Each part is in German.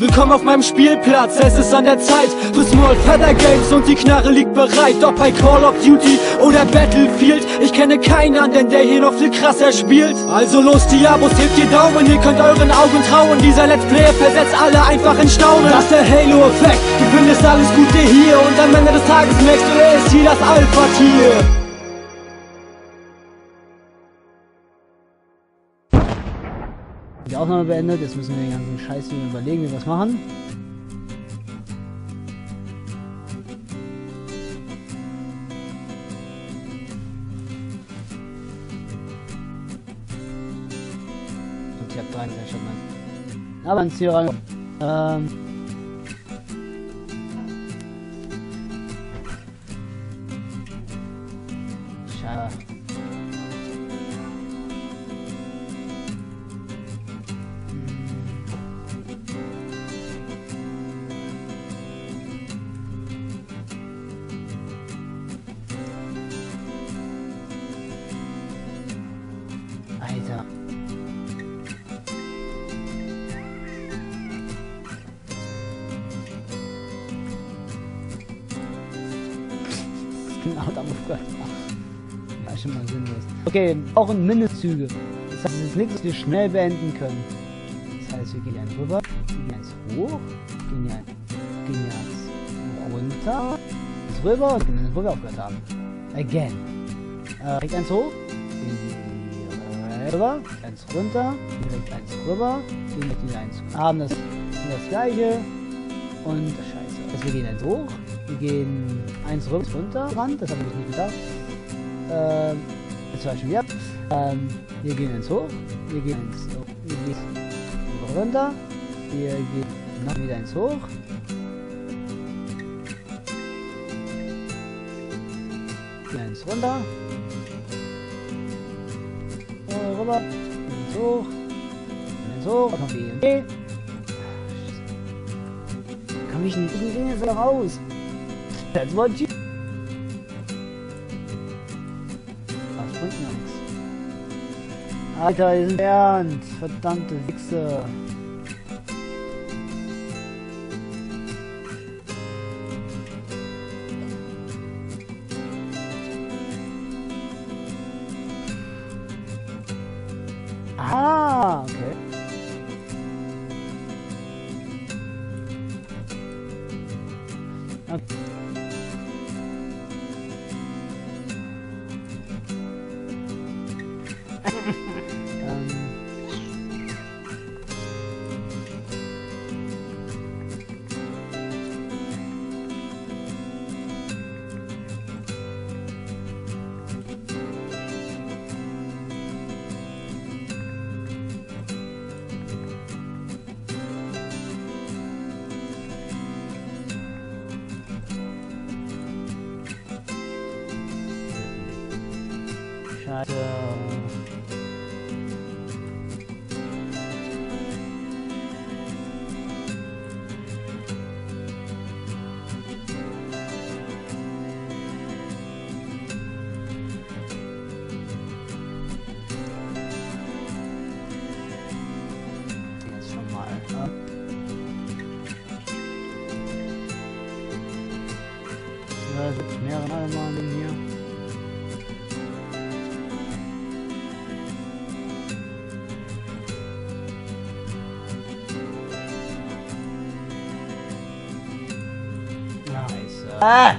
Willkommen auf meinem Spielplatz, es ist an der Zeit für Small Feather Games und die Knarre liegt bereit. Ob bei Call of Duty oder Battlefield, ich kenne keinen anderen, der hier noch viel krasser spielt. Also los die Abos, hebt die Daumen, ihr könnt euren Augen trauen. Dieser Let's Player versetzt alle einfach in Staunen. Das ist der Halo-Effekt, du findest alles Gute hier und am Ende des Tages merkst du, er ist hier das Alpha-Tier. Die Aufnahme beendet, jetzt müssen wir den ganzen Scheiß überlegen, wie wir was machen. Und ich hab 3 Stunden. Aber ins Ziel rein. Schade. Alter. Genau, da muss ich ja, schon mal sinnlos. Okay, auch in Mindestzüge. Das heißt, es ist nichts, was wir schnell beenden können. Das heißt, wir gehen eins rüber, wir gehen eins hoch, gehen hier eins runter, eins rüber, und gehen wo wir aufgehört haben. Again. Direkt eins hoch, gehen rüber, eins runter, direkt eins rüber, gehen direkt wieder eins. Haben das gleiche und scheiße. Also wir gehen eins hoch, wir gehen eins runter, Rand, das habe ich nicht gedacht. Das war schon wieder. Wir gehen eins hoch, wir gehen eins hoch, wir gehen runter, wir gehen noch wieder eins hoch. Eins runter. Rüber. Eins hoch. Eins hoch. Kommt B und B. Komm ich nicht in den jetzt wieder raus. That's what you. Das bringt mir nichts. Alter, die sind ernst. Verdammte Wichse. Ah, okay. Okay. Scheiße. Jetzt schon mal. Ja, es gibt mehrere Mal hier. Ah!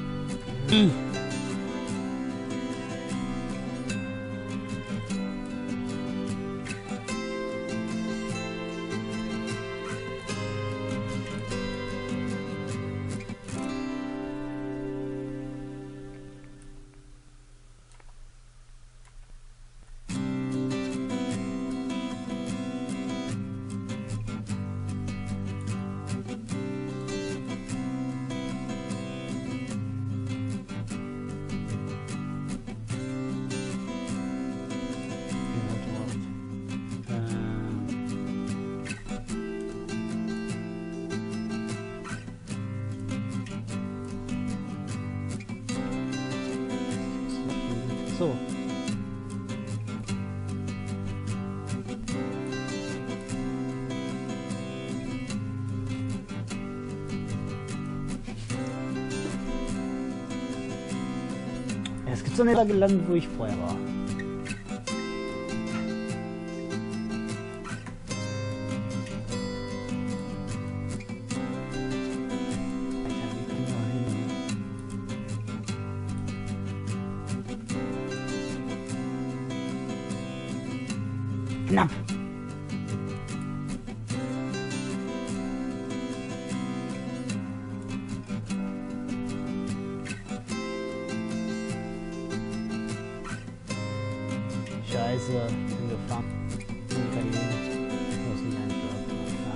So. Jetzt gibt's so eine gelandet, wo ich vorher war. Knapp. Scheiße, ich bin gefangen. Muss nicht einschlafen.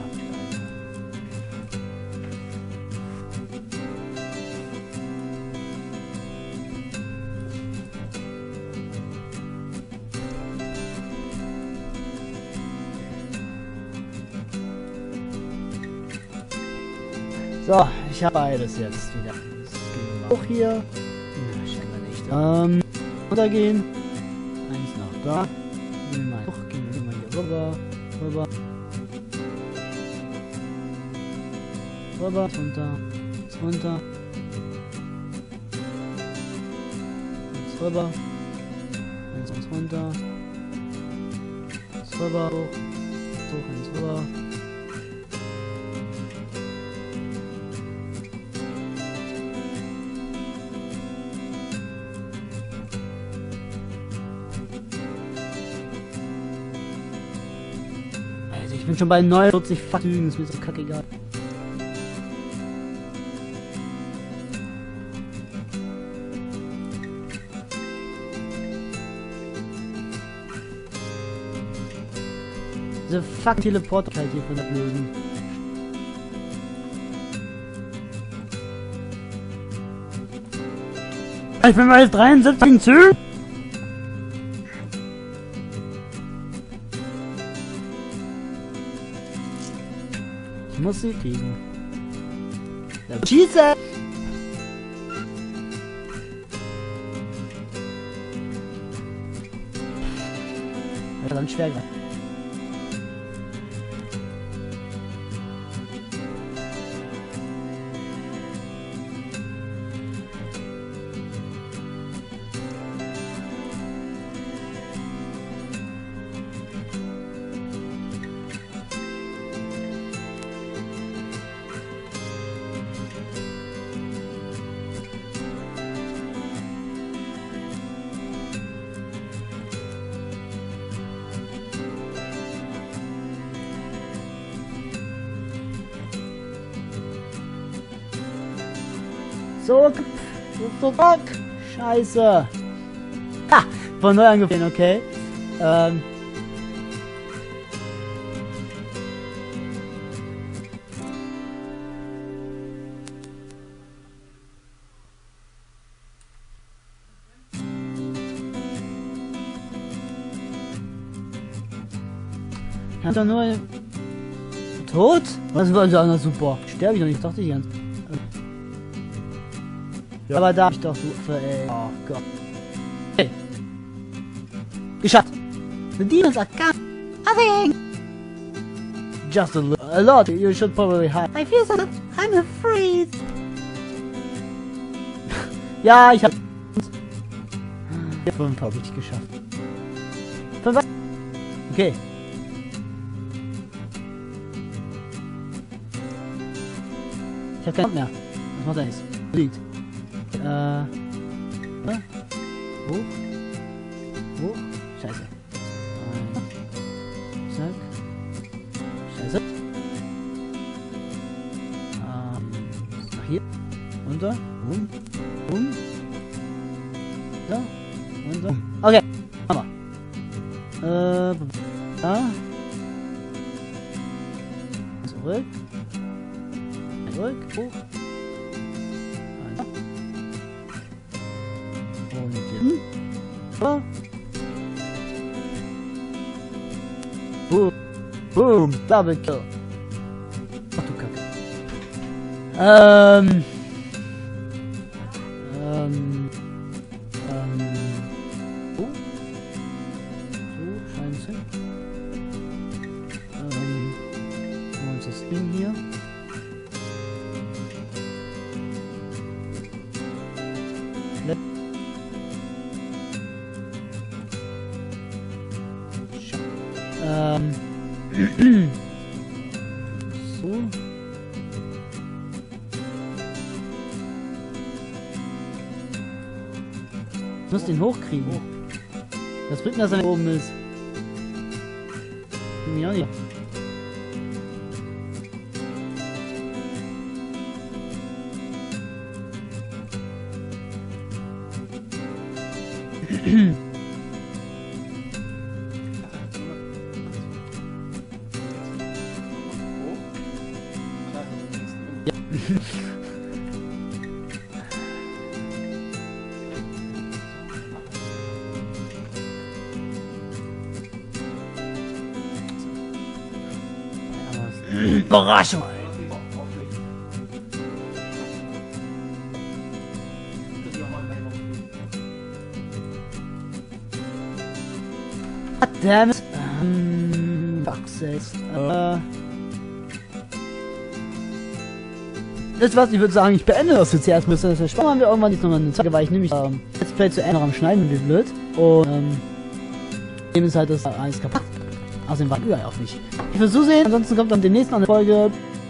So, ich habe beides jetzt wieder. Das ging auch hier. Ja, scheinbar nicht. Runtergehen. Eins nach da. Gehen wir mal hoch, gehen wir mal hier rüber. Rüber. Rüber. Runter. Jetzt runter. Jetzt rüber. Eins runter. Jetzt rüber. Hoch. Hoch, eins rüber. Ich bin schon bei 49 Zügen, ist mir so kackegal. Diese fucking Teleportkeit hier von der Blöden. Ich bin bei 73 Zügen. Ich muss sie kriegen. Schieße! Ja, dann schwer gerade. So, Scheiße. Ha! Von neu angefangen, okay. Hat er nur tot? Was war also anders super? Sterbe ich noch nicht, dachte ich ganz. Ja, aber da hab ich doch du ey. Oh Gott. Hey. Geschafft. The demons are gone. Nothing. Just a lot. You should probably hide. I feel so. I'm afraid. Ja, ich hab 5 habe ich geschafft. 5. Okay. Ich hab keinen Bock mehr. Was macht er jetzt? Liegt. Hoch. Hoch. Scheiße. Zack. Scheiße. Nach hier. Runter. Da. Runter. Okay. Hammer. Da. Zurück. Zurück. Hoch. Oh. Boom, Double Kill. Ach du Kacke. Oh. So, Scheiße. Und das Ding hier. So. Ich muss den hochkriegen. Das bringt mir, dass er oben ist. Ja, ja. Überraschung! Damn it! Das was, ich würde sagen, ich beende das jetzt erstmal. Das Spannend haben wir irgendwann jetzt nochmal eine Zeit, weil ich nämlich Let's Play zu Ende am Schneiden bin, blöd. Und dem ist halt das alles kaputt. Außerdem war überall auch nicht. Ich will so sehen, ansonsten kommt dann demnächst noch eine Folge.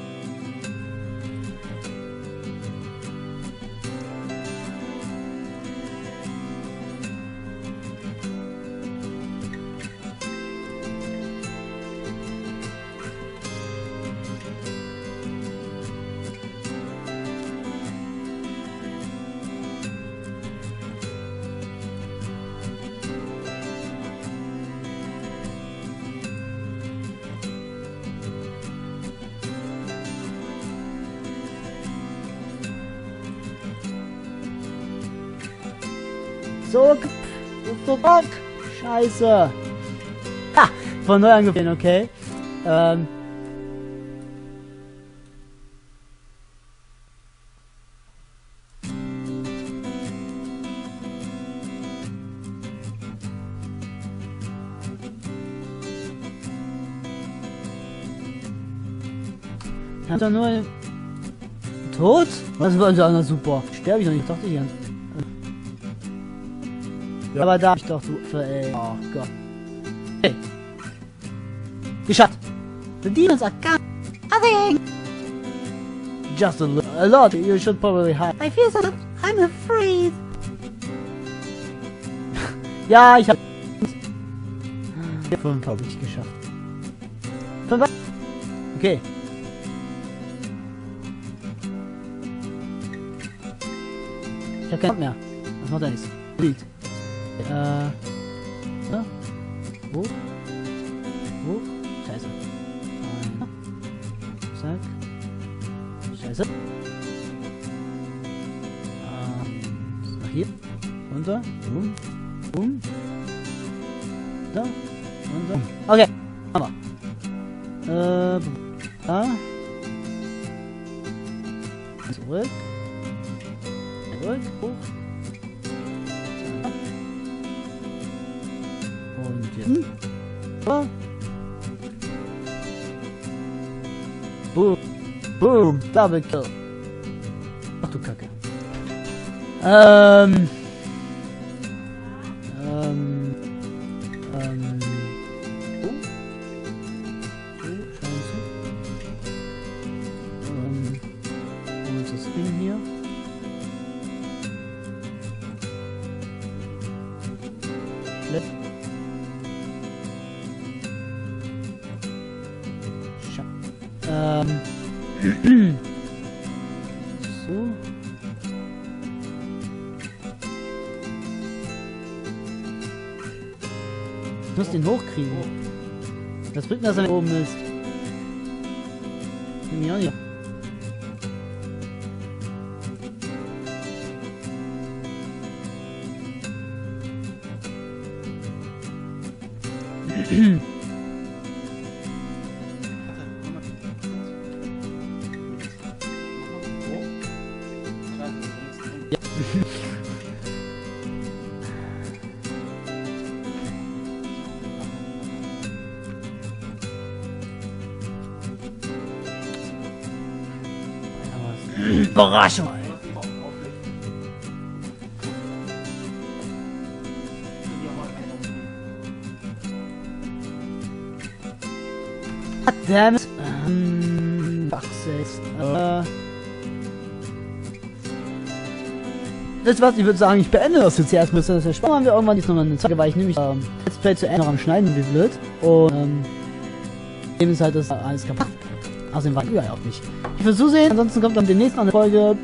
Zurück! Scheiße! Ha! Von neu angefangen, okay. Hat er nur tot? Was war da super? Sterbe ich noch nicht, dachte ich ja. Ja. Aber da hab ich doch so ey. Oh Gott. Hey. Geschafft. The demons are coming. Nothing. Just a lot. You should probably hide. I feel so. I'm afraid. Ja, ich hab 5 habe ich geschafft. 5. Okay. Ich hab keinen Bock mehr. Was macht er jetzt? Lied. Ja. Wo? Scheiße. Zack. Scheiße. Nach hier. Runter. Boom. Da. Runter. Okay. Hammer. Da. Zurück. Hoch. Und jetzt. Boom. Double Kill. Ach du Kacke. Scheiße. Und das Ding hier. So. Ich muss den hochkriegen. Das bringt mir, dass er oben ist. Nehm ich auch nicht. Ja. Überraschung! Goddammit. Fuck sakes. Wisst ihr was, ich würde sagen, ich beende das jetzt erstmal. Das ist spannend, haben wir irgendwann jetzt nochmal eine Zeit, weil ich nämlich Let's Play zu Ende noch am Schneiden, wie blöd. Und eben ist halt das alles kaputt. Außerdem war überall auch nicht. Ich will so sehen, ansonsten kommt dann demnächst noch eine Folge.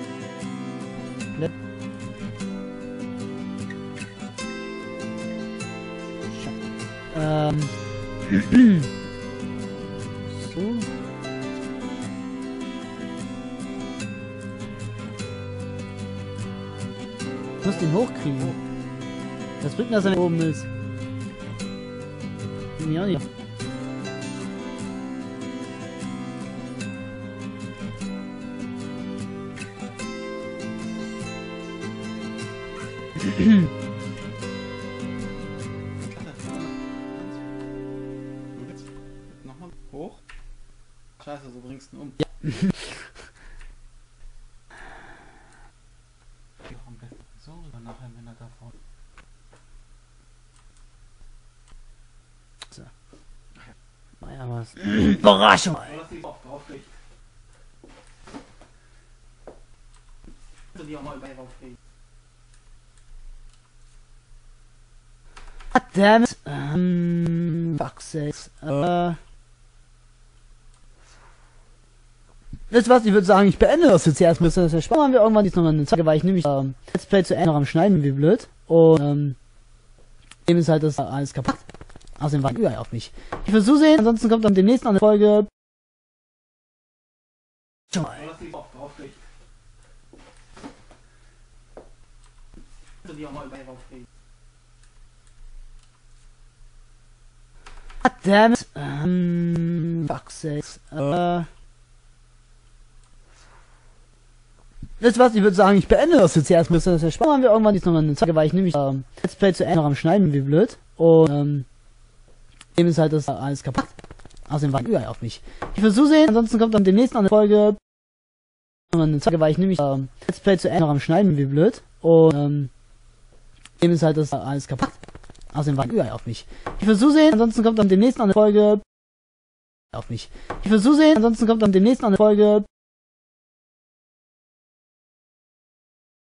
So. Ich muss den hochkriegen. Was bringt das, wenn er oben ist? Mir auch nicht. Nochmal hoch. Scheiße, so bringst du ihn um. Ja. So, dann nachher, wenn er da vorne. So. Naja, was? Überraschung! Lass die auch drauflegen. Die auch mal drauflegen. Goddammit. Fuck sakes. Wisst ihr was, ich würde sagen, ich beende das jetzt erstmal. Das ist ja spannend, haben wir irgendwann jetzt nochmal eine Zeit, weil ich nämlich Let's Play zu Ende noch am Schneiden, wie blöd. Und eben ist halt das alles kaputt. Außerdem war überall auch nicht. Ich will so sehen, ansonsten kommt dann demnächst noch eine Folge. Lass die auch drauflegen. Die auch mal drauflegen. Goddammit. Fuck sakes. Wisst ihr was, ich würde sagen, ich beende das jetzt erstmal. Das ist ja spannend, haben wir irgendwann jetzt nochmal eine Zeit, weil ich nämlich Let's Play zu Ende noch am Schneiden, wie blöd. Und eben ist halt das alles kaputt. Außerdem war überall auch nicht. Ich will so sehen, ansonsten kommt dann demnächst noch eine Folge. Eine Zeit, weil ich nämlich Let's Play zu Ende noch am Schneiden, wie blöd. Und eben ist halt das alles kaputt. Außerdem war überall auch nicht. Ich will so sehen, ansonsten kommt dann demnächst noch eine Folge. Auch nicht. Ich will so sehen, ansonsten kommt dann demnächst noch eine Folge.